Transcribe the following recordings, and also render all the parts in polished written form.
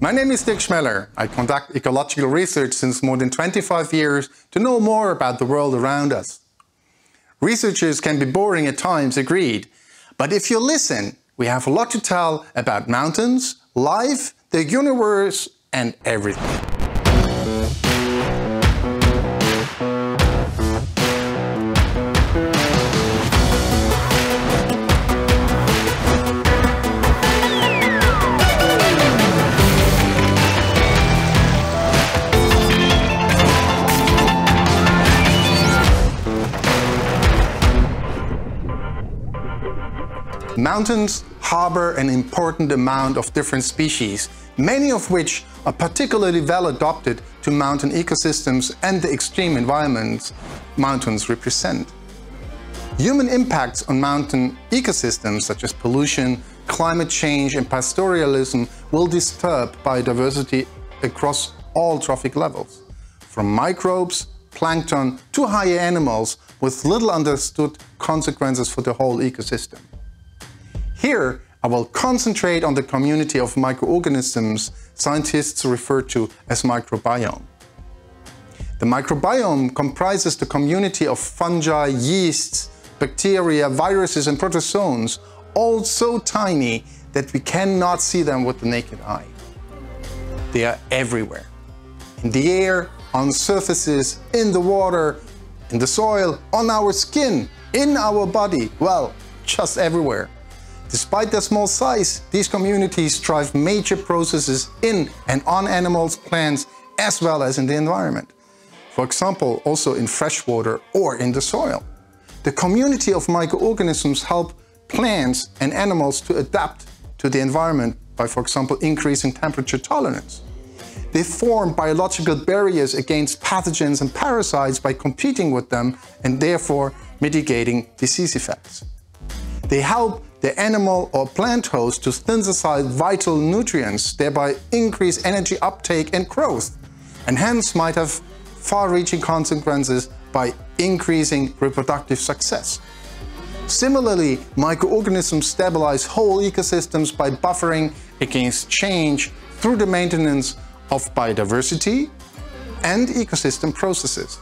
My name is Dirk Schmeller. I conduct ecological research since more than 25 years to know more about the world around us. Researchers can be boring at times, agreed. But if you listen, we have a lot to tell about mountains, life, the universe, and everything. Mountains harbor an important amount of different species, many of which are particularly well adapted to mountain ecosystems and the extreme environments mountains represent. Human impacts on mountain ecosystems such as pollution, climate change and pastoralism will disturb biodiversity across all trophic levels, from microbes, plankton to higher animals with little understood consequences for the whole ecosystem. Here, I will concentrate on the community of microorganisms scientists refer to as microbiome. The microbiome comprises the community of fungi, yeasts, bacteria, viruses and protozoans, all so tiny that we cannot see them with the naked eye. They are everywhere. In the air, on surfaces, in the water, in the soil, on our skin, in our body, well, just everywhere. Despite their small size, these communities drive major processes in and on animals, plants, as well as in the environment. For example, also in freshwater or in the soil. The community of microorganisms help plants and animals to adapt to the environment by, for example, increasing temperature tolerance. They form biological barriers against pathogens and parasites by competing with them and therefore mitigating disease effects. They help the animal or plant host to synthesize vital nutrients, thereby increase energy uptake and growth, and hence might have far-reaching consequences by increasing reproductive success. Similarly, microorganisms stabilize whole ecosystems by buffering against change through the maintenance of biodiversity and ecosystem processes.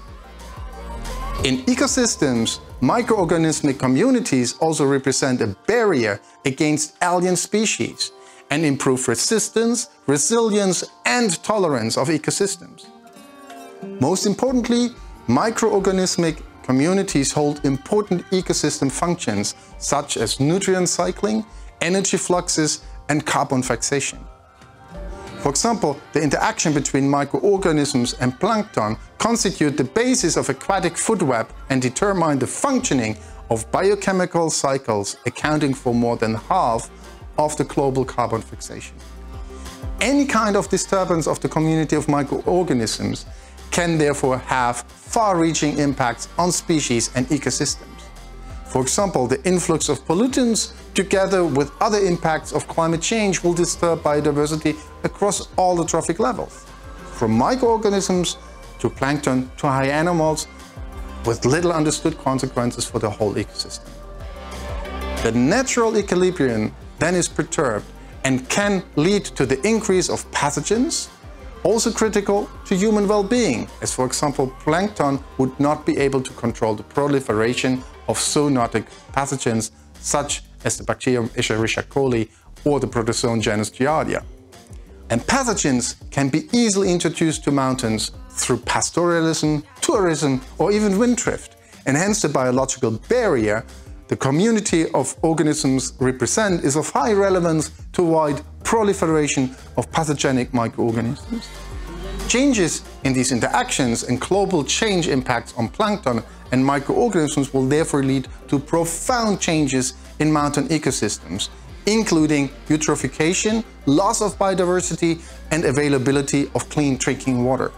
In ecosystems, microorganismic communities also represent a barrier against alien species and improve resistance, resilience, and tolerance of ecosystems. Most importantly, microorganismic communities hold important ecosystem functions such as nutrient cycling, energy fluxes, and carbon fixation. For example, the interaction between microorganisms and plankton constitute the basis of aquatic food web and determine the functioning of biochemical cycles, accounting for more than half of the global carbon fixation. Any kind of disturbance of the community of microorganisms can therefore have far-reaching impacts on species and ecosystems. For example, the influx of pollutants together with other impacts of climate change will disturb biodiversity across all the trophic levels, from microorganisms to plankton to high animals, with little understood consequences for the whole ecosystem. The natural equilibrium then is perturbed and can lead to the increase of pathogens, also critical to human well-being, as for example, plankton would not be able to control the proliferation of zoonotic pathogens such as the bacterium Escherichia coli or the protozoan genus Giardia. And pathogens can be easily introduced to mountains through pastoralism, tourism, or even windrift, and hence the biological barrier the community of organisms represent is of high relevance to wide proliferation of pathogenic microorganisms. Changes in these interactions and global change impacts on plankton and microorganisms will therefore lead to profound changes in mountain ecosystems, including eutrophication, loss of biodiversity, and availability of clean drinking water.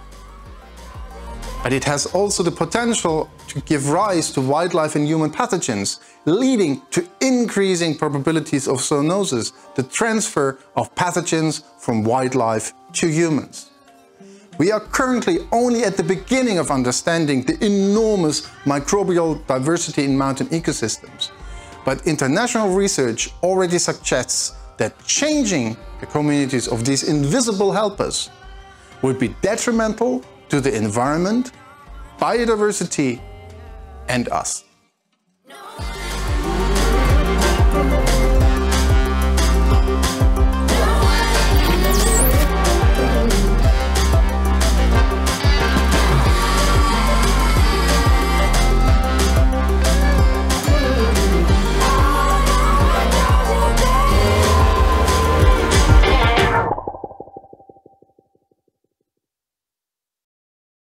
But it has also the potential to give rise to wildlife and human pathogens, leading to increasing probabilities of zoonosis, the transfer of pathogens from wildlife to humans. We are currently only at the beginning of understanding the enormous microbial diversity in mountain ecosystems, but international research already suggests that changing the communities of these invisible helpers would be detrimental to the environment, biodiversity, and us.